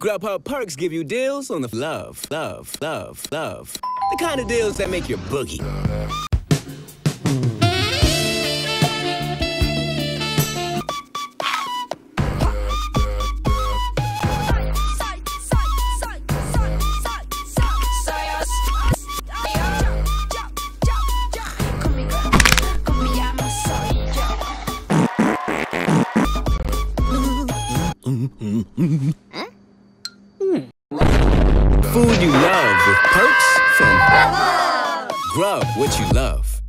GrubHub perks give you deals on the love. The kind of deals that make your boogie. Food you love with perks from Grub what you love.